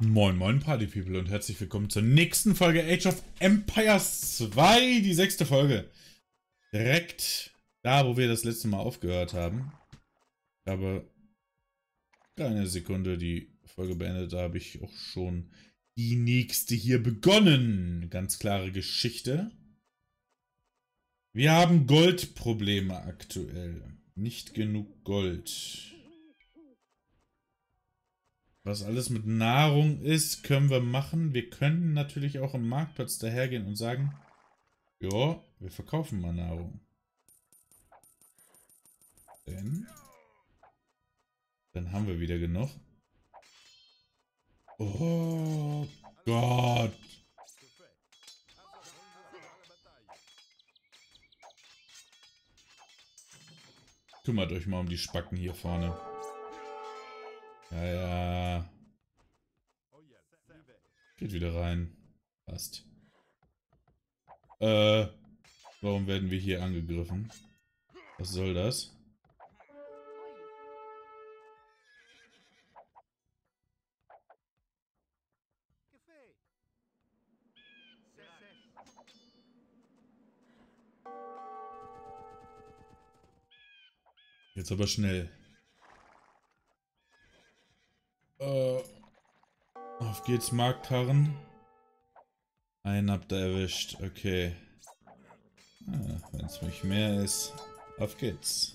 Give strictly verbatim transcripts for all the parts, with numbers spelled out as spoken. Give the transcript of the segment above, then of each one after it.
Moin moin Party People und herzlich willkommen zur nächsten Folge Age of Empires zwei, die sechste Folge. Direkt da, wo wir das letzte Mal aufgehört haben. Ich habe keine Sekunde die Folge beendet, da habe ich auch schon die nächste hier begonnen. Ganz klare Geschichte. Wir haben Goldprobleme aktuell. Nicht genug Gold. Was alles mit Nahrung ist, können wir machen. Wir können natürlich auch im Marktplatz dahergehen und sagen, ja, wir verkaufen mal Nahrung. Denn dann haben wir wieder genug. Oh Gott. Kümmert euch mal um die Spacken hier vorne. Ja, ja. Geht wieder rein. Passt. Äh, warum werden wir hier angegriffen? Was soll das? Jetzt aber schnell. Äh, auf geht's, Marktkarren. Einen habt ihr erwischt, okay. Ah, wenn es nicht mehr ist, auf geht's.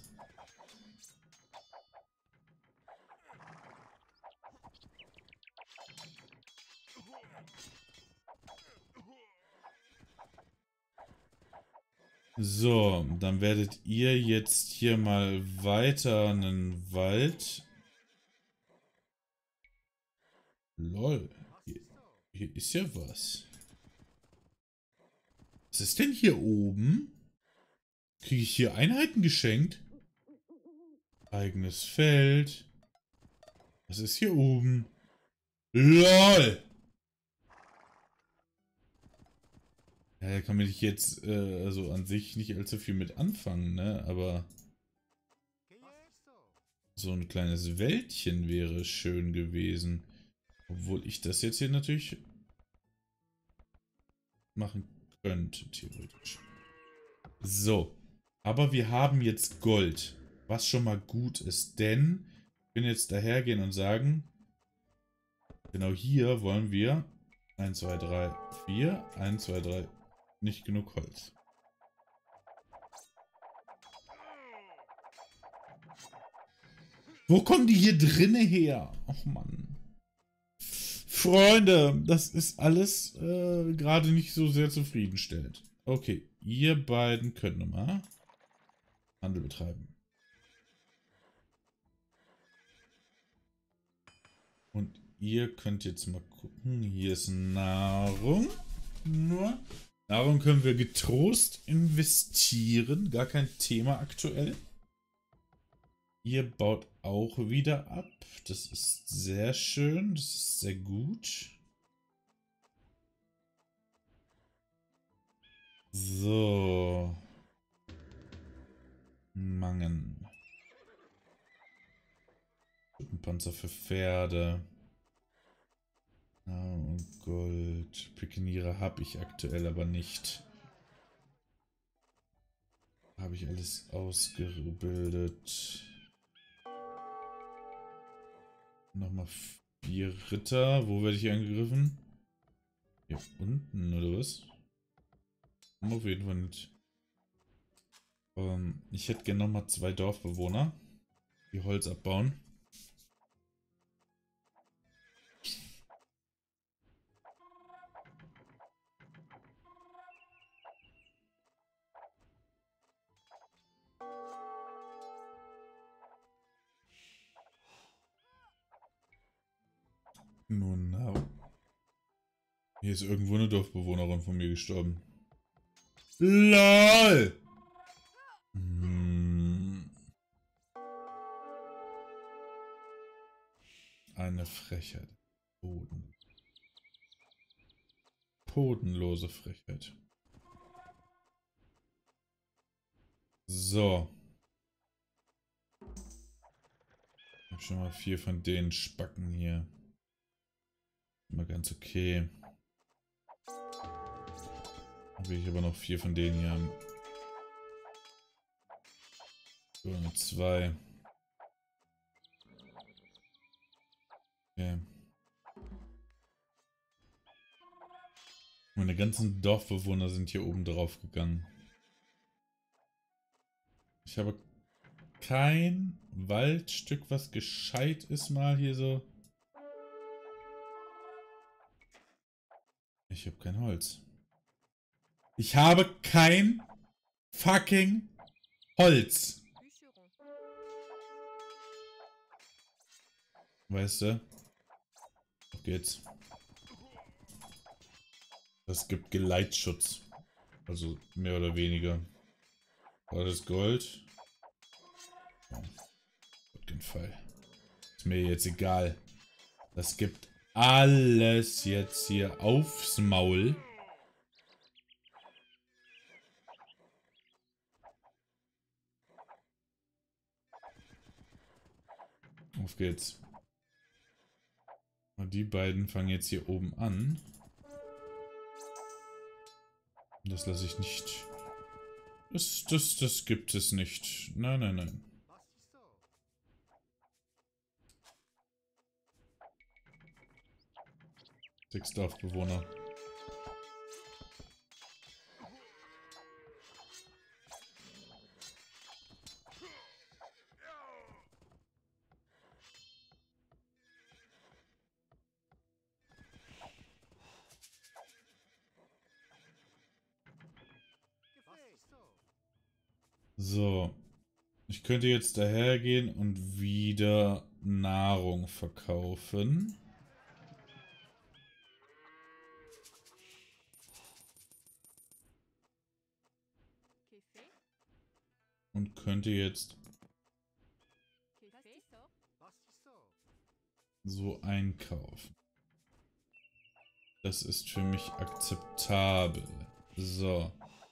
So, dann werdet ihr jetzt hier mal weiter einen Wald. Lol, hier, hier ist ja was. Was ist denn hier oben? Kriege ich hier Einheiten geschenkt? Eigenes Feld. Was ist hier oben? LOL! Ja, da kann man jetzt äh, also an sich nicht allzu viel mit anfangen, ne? Aber so ein kleines Wäldchen wäre schön gewesen. Obwohl ich das jetzt hier natürlich machen könnte, theoretisch. So. Aber wir haben jetzt Gold. Was schon mal gut ist, denn ich bin jetzt dahergehen und sagen, genau hier wollen wir eins, zwei, drei, vier, eins, zwei, drei, nicht genug Holz. Wo kommen die hier drinne her? Och Mann. Freunde, das ist alles äh, gerade nicht so sehr zufriedenstellend. Okay, ihr beiden könnt nochmal Handel betreiben. Und ihr könnt jetzt mal gucken. Hier ist Nahrung. Nur Nahrung können wir getrost investieren. Gar kein Thema aktuell. Ihr baut auch wieder ab. Das ist sehr schön. Das ist sehr gut. So. Mangen. Panzer für Pferde. Ah, und Gold. Pikeniere habe ich aktuell aber nicht. Habe ich alles ausgebildet. Nochmal vier Ritter. Wo werde ich angegriffen? Hier unten, oder was? Auf jeden Fall nicht. Ähm, ich hätte gerne nochmal zwei Dorfbewohner, die Holz abbauen. Nun, na. Hier ist irgendwo eine Dorfbewohnerin von mir gestorben. LOL! Hm. Eine Frechheit. Boden. Bodenlose Frechheit. So. Ich habe schon mal vier von den Spacken hier. Immer ganz okay. Dann will ich aber noch vier von denen hier haben. So, nur zwei. Okay. Meine ganzen Dorfbewohner sind hier oben drauf gegangen. Ich habe kein Waldstück, was gescheit ist, mal hier so. Ich habe kein Holz. Ich habe kein fucking Holz. Weißt du? Auf geht's. Das gibt Geleitschutz. Also mehr oder weniger. Alles Gold. Ja, auf den Fall. Ist mir jetzt egal. Das gibt alles jetzt hier aufs Maul. Auf geht's. Und die beiden fangen jetzt hier oben an. Das lasse ich nicht. Das, das, das gibt es nicht. Nein, nein, nein. Sechs Dorfbewohner. So. Ich könnte jetzt dahergehen und wieder Nahrung verkaufen. Und könnte jetzt so einkaufen. Das ist für mich akzeptabel. So.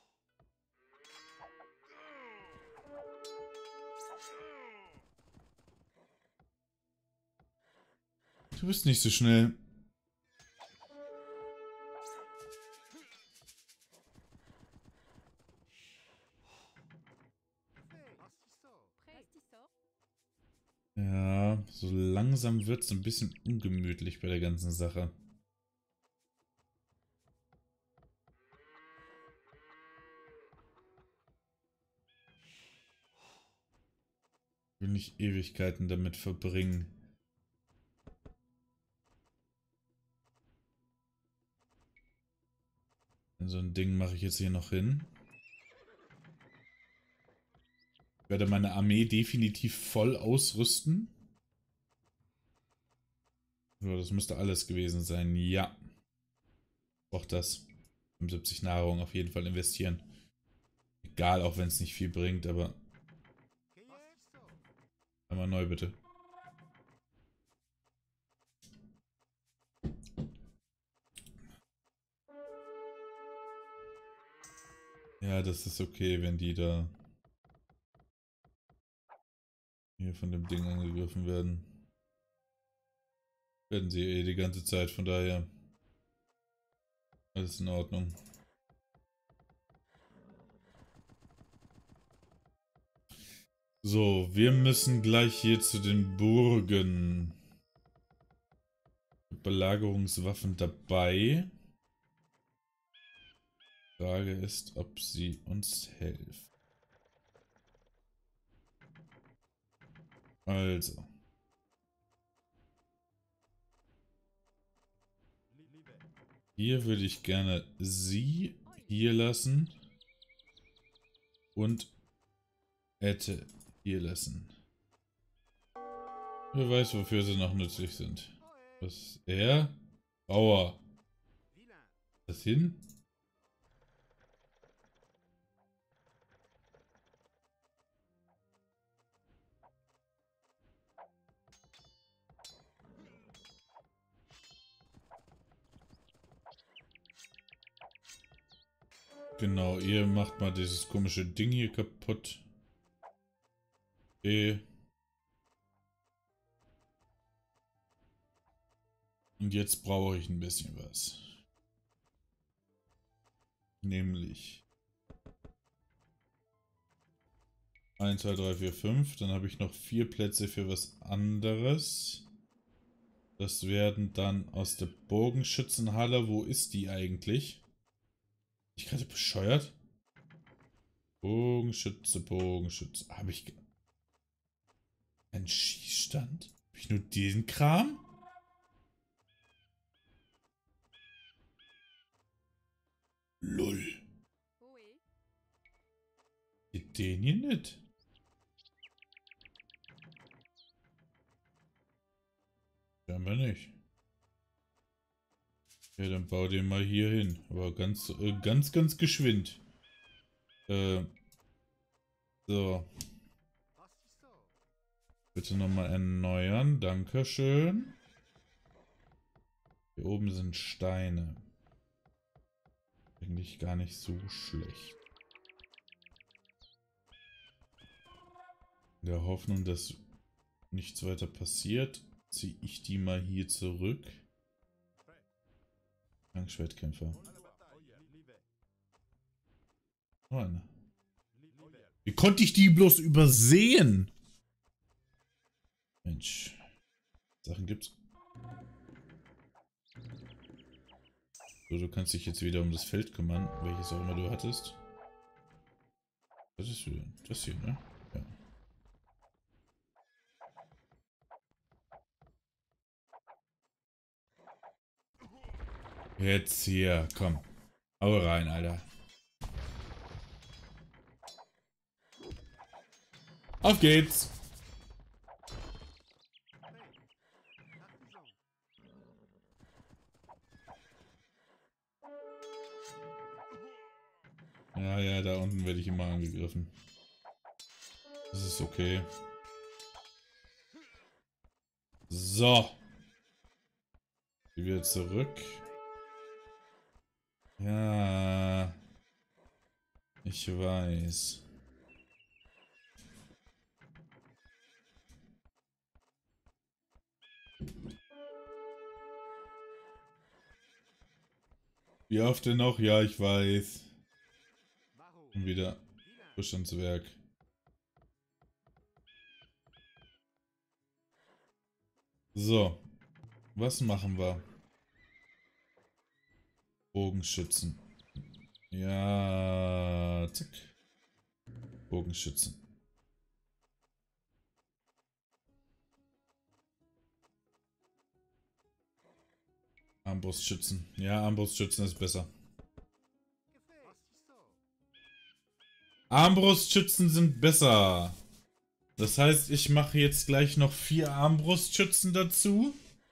Du bist nicht so schnell. Ja, so langsam wird es ein bisschen ungemütlich bei der ganzen Sache. Ich will nicht Ewigkeiten damit verbringen. So ein Ding mache ich jetzt hier noch hin. Ich werde meine Armee definitiv voll ausrüsten. So, das müsste alles gewesen sein. Ja. Braucht das. fünfundsiebzig Nahrung auf jeden Fall investieren. Egal, auch wenn es nicht viel bringt, aber... Einmal neu, bitte. Ja, das ist okay, wenn die da... hier von dem Ding angegriffen werden. Werden sie eh die ganze Zeit, von daher... alles in Ordnung. So, wir müssen gleich hier zu den Burgen. Belagerungswaffen dabei. Frage ist, ob sie uns helfen. Also. Hier würde ich gerne sie hier lassen. Und Ette hier lassen. Wer weiß, wofür sie noch nützlich sind. Was er? Bauer. Das hin? Genau, ihr macht mal dieses komische Ding hier kaputt. Okay. Und jetzt brauche ich ein bisschen was. Nämlich eins, zwei, drei, vier, fünf. Dann habe ich noch vier Plätze für was anderes. Das werden dann aus der Bogenschützenhalle. Wo ist die eigentlich? Bin ich gerade bescheuert? Bogenschütze, Bogenschütze. Habe ich einen Schießstand? Habe ich nur diesen Kram? Lull. Den hier nicht. Scheinbar nicht. Ja, dann bau den mal hier hin. Aber ganz, äh, ganz, ganz geschwind. Äh, so. Bitte nochmal erneuern. Dankeschön. Hier oben sind Steine. Eigentlich gar nicht so schlecht. In der Hoffnung, dass nichts weiter passiert, ziehe ich die mal hier zurück. Langschwertkämpfer. Oh, eine. Wie konnte ich die bloß übersehen? Mensch. Sachen gibt's. So, du kannst dich jetzt wieder um das Feld kümmern, welches auch immer du hattest. Was ist denn? Das hier, ne? Ja. Jetzt hier, komm. Hau rein, Alter. Auf geht's! Ja, ja, da unten werde ich immer angegriffen. Das ist okay. So. Wieder zurück. Ja. Ich weiß. Wie oft denn noch? Ja, ich weiß. Und wieder frisch ans Werk. So. Was machen wir? Bogenschützen. Ja, zack. Bogenschützen. Armbrustschützen. Ja, Armbrustschützen ist besser. Armbrustschützen sind besser. Das heißt, ich mache jetzt gleich noch vier Armbrustschützen dazu.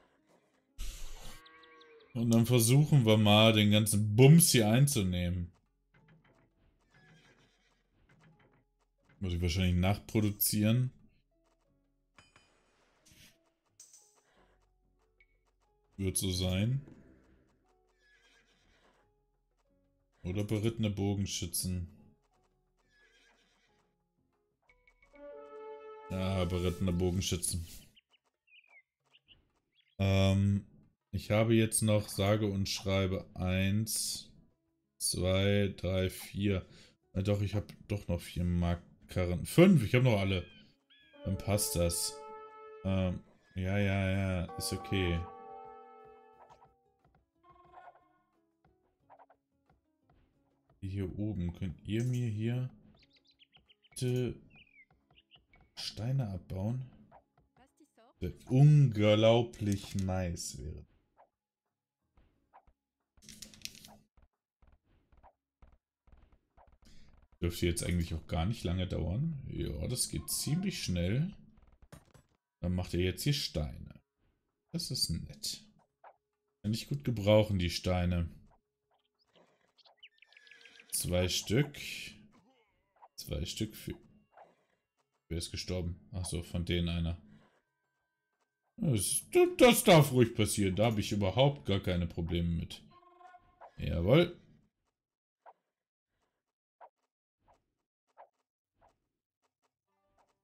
Und dann versuchen wir mal, den ganzen Bums hier einzunehmen. Muss ich wahrscheinlich nachproduzieren. Wird so sein. Oder berittene Bogenschützen. Ja, berittene Bogenschützen. Ähm, ich habe jetzt noch sage und schreibe eins, zwei, drei, vier. Na doch, ich habe doch noch vier Markeren. fünf, ich habe noch alle. Dann passt das. Ähm, ja, ja, ja, ist okay. Hier oben, könnt ihr mir hier bitte Steine abbauen? Der unglaublich nice wäre. Dürfte jetzt eigentlich auch gar nicht lange dauern. Ja, das geht ziemlich schnell. Dann macht er jetzt hier Steine. Das ist nett. Kann ich gut gebrauchen, die Steine. Zwei Stück. Zwei Stück für... Wer ist gestorben? Achso, von denen einer. Das, das darf ruhig passieren. Da habe ich überhaupt gar keine Probleme mit. Jawohl.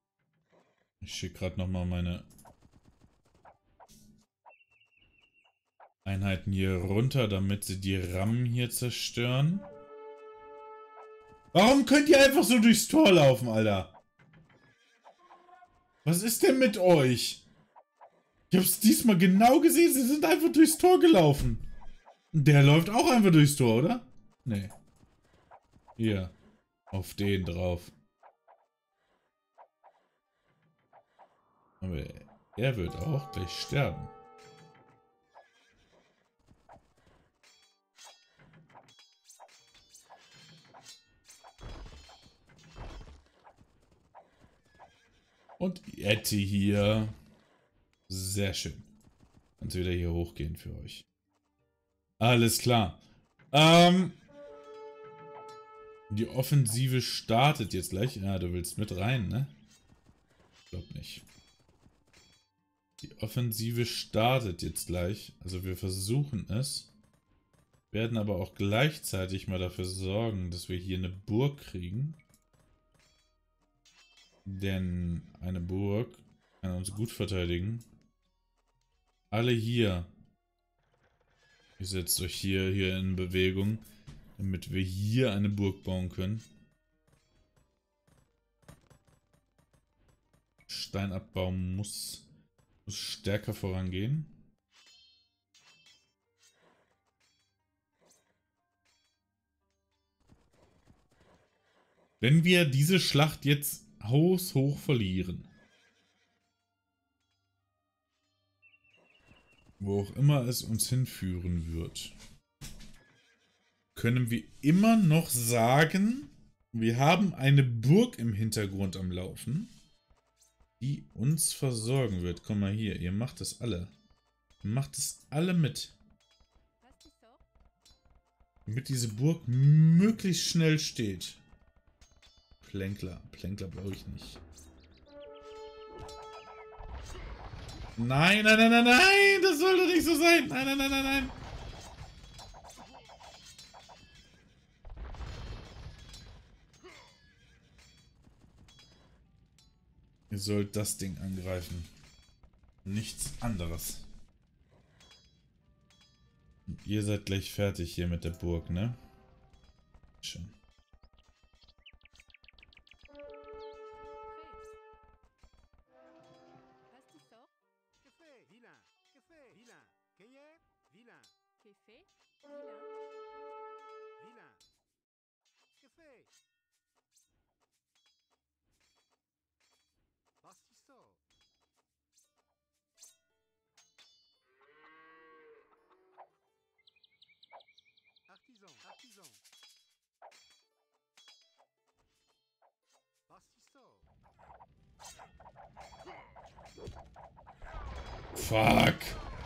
Ich schicke gerade nochmal meine... Einheiten hier runter, damit sie die Rammen hier zerstören. Warum könnt ihr einfach so durchs Tor laufen, Alter? Was ist denn mit euch? Ich hab's diesmal genau gesehen, sie sind einfach durchs Tor gelaufen. Der läuft auch einfach durchs Tor, oder? Nee. Hier. Auf den drauf. Aber er wird auch gleich sterben. Und Yeti hier. Sehr schön. Kannst wieder hier hochgehen für euch. Alles klar. Ähm... Die Offensive startet jetzt gleich. Ja, du willst mit rein, ne? Ich glaub nicht. Die Offensive startet jetzt gleich. Also wir versuchen es. Werden aber auch gleichzeitig mal dafür sorgen, dass wir hier eine Burg kriegen. Denn eine Burg kann uns gut verteidigen. Alle hier. Ihr setzt euch hier, hier in Bewegung. Damit wir hier eine Burg bauen können. Steinabbau muss, muss stärker vorangehen. Wenn wir diese Schlacht jetzt haushoch verlieren, wo auch immer es uns hinführen wird, können wir immer noch sagen, wir haben eine Burg im Hintergrund am Laufen, die uns versorgen wird. Komm mal hier, ihr macht das alle. Ihr macht es alle mit. Damit diese Burg möglichst schnell steht. Plänkler. Plänkler brauche ich nicht. Nein, nein, nein, nein, nein! Das sollte nicht so sein! Nein, nein, nein, nein, nein! Ihr sollt das Ding angreifen. Nichts anderes. Und ihr seid gleich fertig hier mit der Burg, ne? Schön. Fuck.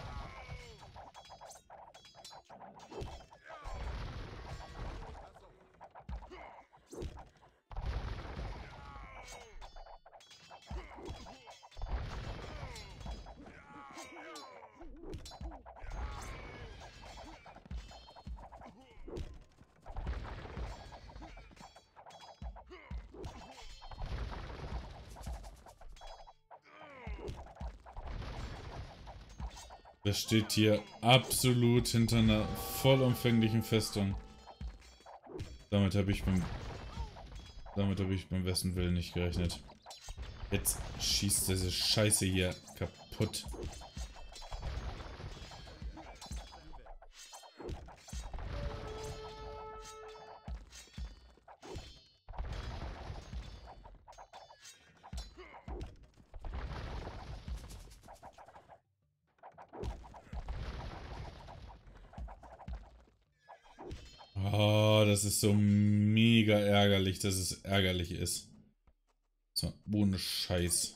Das steht hier absolut hinter einer vollumfänglichen Festung. Damit habe ich beim Damit habe ich beim besten Willen nicht gerechnet. Jetzt schießt diese Scheiße hier kaputt. Oh, das ist so mega ärgerlich, dass es ärgerlich ist. So, ohne Scheiß.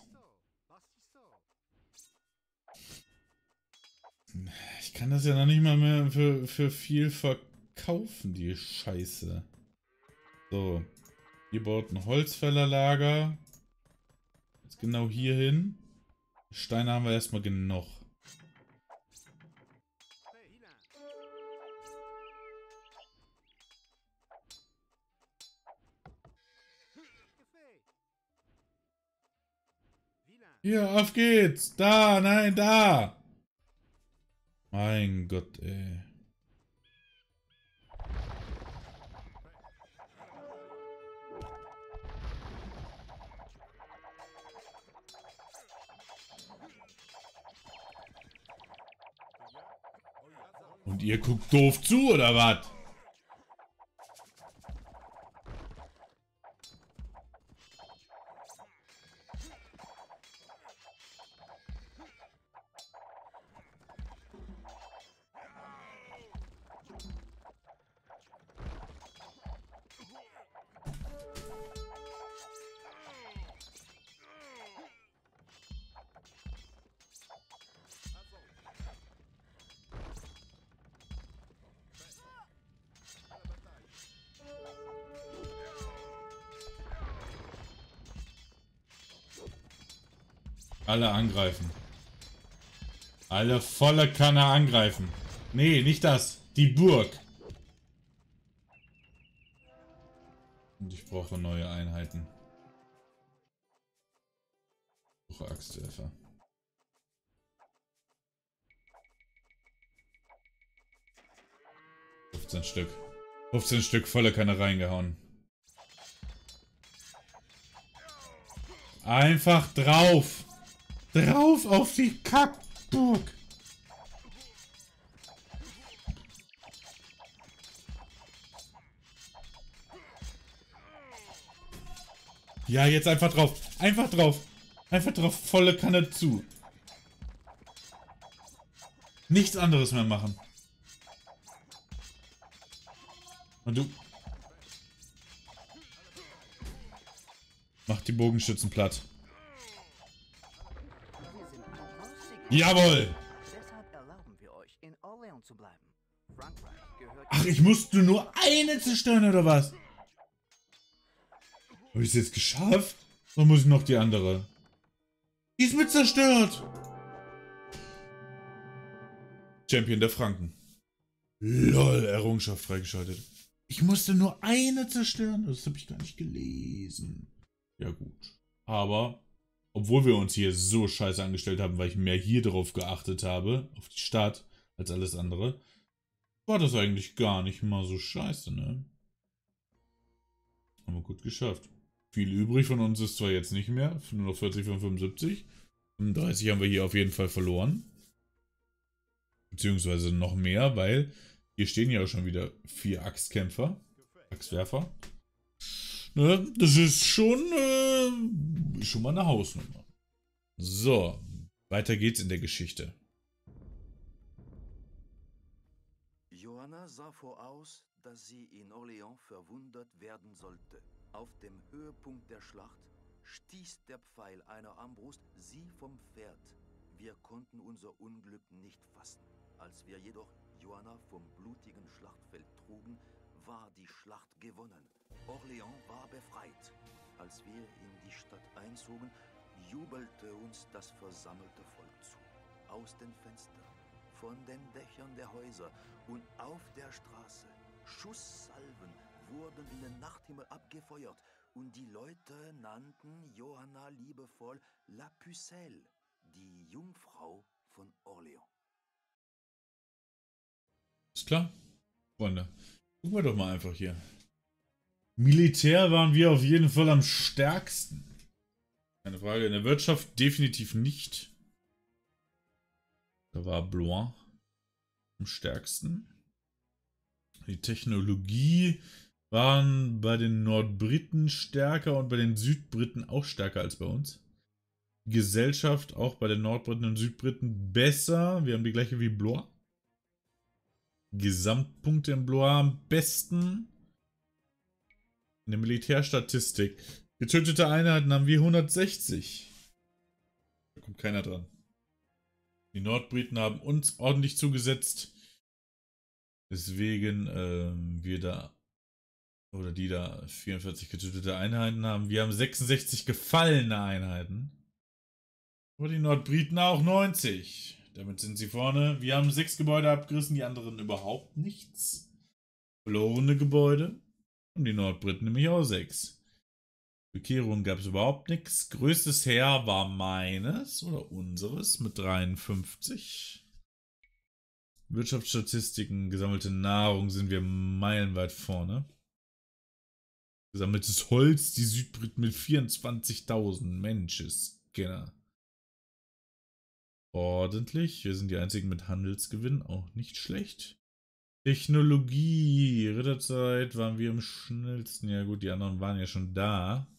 Ich kann das ja noch nicht mal mehr für, für viel verkaufen, die Scheiße. So. Ihr baut ein Holzfällerlager. Jetzt genau hier hin. Steine haben wir erstmal genug. Hier, auf geht's! Da, nein, da! Mein Gott, ey. Und ihr guckt doof zu, oder was? Alle angreifen. Alle volle Kanne angreifen. Nee, nicht das. Die Burg. Und ich brauche neue Einheiten. Ich brauche Axtwerfer. fünfzehn Stück. fünfzehn Stück volle Kanne reingehauen. Einfach drauf. Drauf auf die Kackburg. Ja, jetzt einfach drauf. Einfach drauf. Einfach drauf. Volle Kanne zu. Nichts anderes mehr machen. Und du... Mach die Bogenschützen platt. Jawohl! Ach, ich musste nur eine zerstören, oder was? Habe ich es jetzt geschafft? Oder muss ich noch die andere? Die ist mit zerstört! Champion der Franken. Lol, Errungenschaft freigeschaltet. Ich musste nur eine zerstören? Das habe ich gar nicht gelesen. Ja gut. Aber... Obwohl wir uns hier so scheiße angestellt haben, weil ich mehr hier drauf geachtet habe, auf die Stadt, als alles andere, war das eigentlich gar nicht mal so scheiße, ne? Haben wir gut geschafft. Viel übrig von uns ist zwar jetzt nicht mehr, nur noch vierzig von fünfundsiebzig. fünfunddreißig haben wir hier auf jeden Fall verloren. Beziehungsweise noch mehr, weil hier stehen ja auch schon wieder vier Axtkämpfer, Axtwerfer. Ne, das ist schon, äh, schon mal eine Hausnummer. So, weiter geht's in der Geschichte. Johanna sah voraus, dass sie in Orléans verwundet werden sollte. Auf dem Höhepunkt der Schlacht stieß der Pfeil einer Armbrust sie vom Pferd. Wir konnten unser Unglück nicht fassen. Als wir jedoch Johanna vom blutigen Schlachtfeld trugen, war die Schlacht gewonnen. Orléans war befreit. Als wir in die Stadt einzogen, jubelte uns das versammelte Volk zu. Aus den Fenstern, von den Dächern der Häuser und auf der Straße. Schusssalven wurden in den Nachthimmel abgefeuert und die Leute nannten Johanna liebevoll La Pucelle, die Jungfrau von Orléans. Ist klar, Freunde. Gucken wir doch mal einfach hier. Militär waren wir auf jeden Fall am stärksten. Keine Frage. In der Wirtschaft definitiv nicht. Da war Blois am stärksten. Die Technologie waren bei den Nordbriten stärker und bei den Südbriten auch stärker als bei uns. Gesellschaft auch bei den Nordbriten und Südbriten besser. Wir haben die gleiche wie Blois. Gesamtpunkte in Blois am besten. In der Militärstatistik. Getötete Einheiten haben wir hundertsechzig. Da kommt keiner dran. Die Nordbriten haben uns ordentlich zugesetzt. Deswegen ähm, wir da, oder die da vierundvierzig getötete Einheiten haben. Wir haben sechsundsechzig gefallene Einheiten. Aber die Nordbriten auch neunzig. Damit sind sie vorne. Wir haben sechs Gebäude abgerissen, die anderen überhaupt nichts. Verlorene Gebäude. Und die Nordbriten nämlich auch sechs. Bekehrung gab es überhaupt nichts. Größtes Heer war meines oder unseres mit dreiundfünfzig. Wirtschaftsstatistiken, gesammelte Nahrung sind wir meilenweit vorne. Gesammeltes Holz, die Südbrit mit vierundzwanzigtausend. Mensch, genau. Ordentlich. Wir sind die einzigen mit Handelsgewinn. Auch nicht schlecht. Technologie. Ritterzeit waren wir am schnellsten. Ja gut, die anderen waren ja schon da.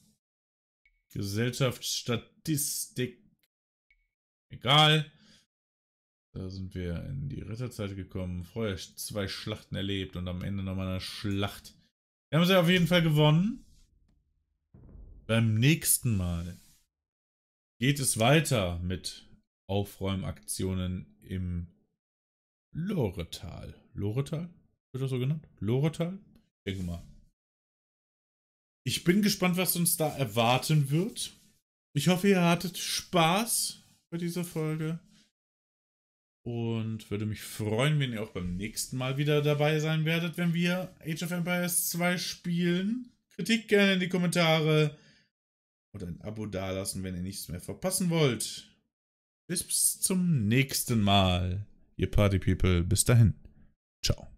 Gesellschaftsstatistik. Egal. Da sind wir in die Ritterzeit gekommen. Vorher zwei Schlachten erlebt und am Ende nochmal eine Schlacht. Wir haben sie auf jeden Fall gewonnen. Beim nächsten Mal geht es weiter mit Aufräumaktionen im Loretal. Loretal? Wird das so genannt? Loretal? Ich denke mal. Ich bin gespannt, was uns da erwarten wird. Ich hoffe, ihr hattet Spaß bei dieser Folge. Und würde mich freuen, wenn ihr auch beim nächsten Mal wieder dabei sein werdet, wenn wir Age of Empires zwei spielen. Kritik gerne in die Kommentare. Oder ein Abo dalassen, wenn ihr nichts mehr verpassen wollt. Bis zum nächsten Mal. Ihr Party People. Bis dahin. Ciao.